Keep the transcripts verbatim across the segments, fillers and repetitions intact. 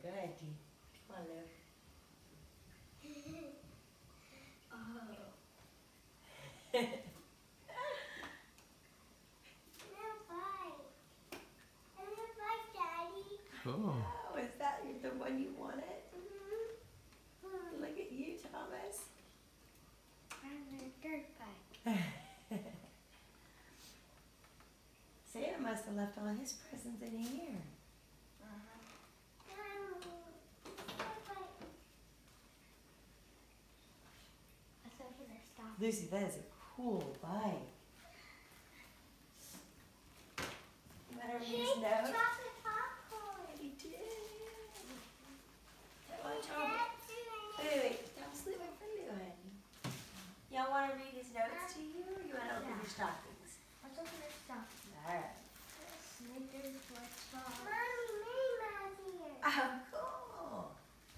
Go ahead, G. Come on, Lou. Oh. Oh, is that the one you wanted? Mm-hmm. Look at you, Thomas. I'm a dirt bike. Santa must have left all his presents in here. Uh-huh. Lucy, that is a cool bike. You want to read his note? Chocolate popcorn. He did. Come on, Tom. Wait, wait, wait. Don't sleep with Lou, honey. Y'all want to read his notes to you, or you want to open your stockings? Let's open our stockings. All right. Snickers, what's wrong? Mommy, Minnie Mouse here. Oh, cool.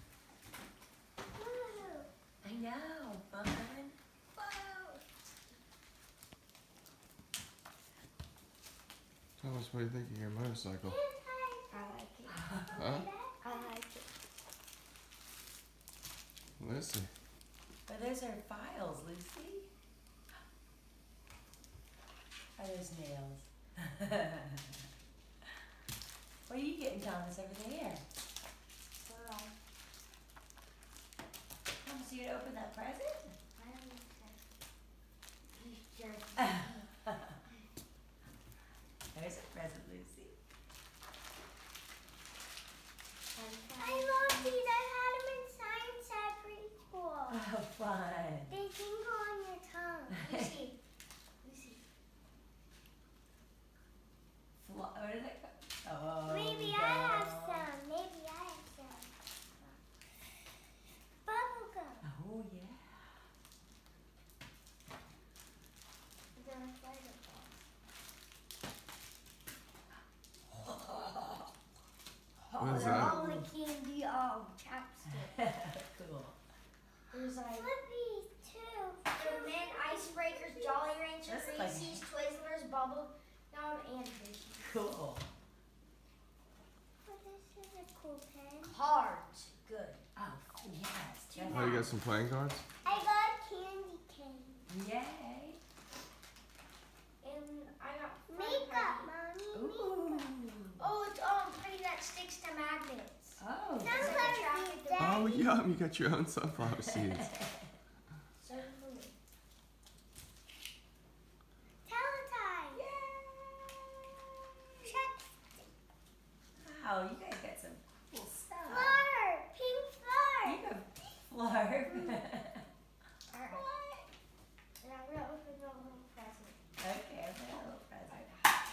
Woo. I know. Fun. Whoa. Thomas, what do you think of your motorcycle? I like it. Huh? I like it. Lucy. But those are files, Lucy. Are those nails? What are you getting, Thomas, over there? Girl. Thomas, you gonna open that present? I don't know. He's jerking. There's a present, Lucy. I love these. I had them in science at preschool. Oh, fun. They tingle on your tongue. Lucy. Lucy. Flo- what is it called? Oh, Maybe no. I have some. Maybe I have some. Bubble gum. Oh, yeah. The spider ball. What is They're that? all the candy, oh, chapstick. Cool. There's like Flippies too. And then Icebreakers, Jolly Rancher, That's like- Reese's, Twizzlers, Bubble Gum, and Hershey's. Cool. Oh, this is a cool pen. Cards. Good. Oh, yes. Oh, you got some playing cards? I got a candy cane. Yay. And I got makeup, Mommy. Ooh. Oh, it's um pretty that sticks to magnets. Oh. Sounds like a Oh, yum. You got your own sunflower seeds. So cool. Teletime. Check. Wow, you guys got some cool stuff. Fleur. Pink fleur. You have Fleur. Alright. What? And I'm gonna open the little present. Okay, I've got a little present.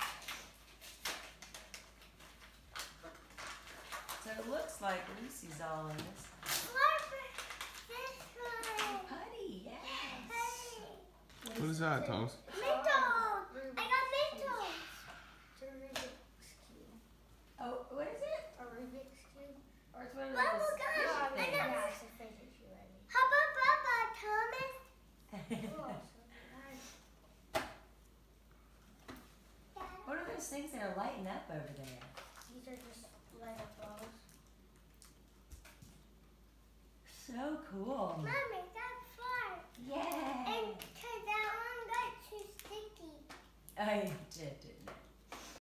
So it looks like Lucy's all in this. Fleur for this one. Putty, yes. Hey. What is that, Thomas? Mentos. I got Mentos. It's a Rubik's Cube. Oh, what is it? A Rubik's Cube. Or it's one of Bubble those gum. squishy I things. got yeah, it's a fidget if you're ready. Hubba bubba, Thomas. Oh, so nice. What are those things that are lighting up over there? These are just light up balls. So cool. Mommy, that's fun. Yay. And cause that one got too sticky. I did, didn't it?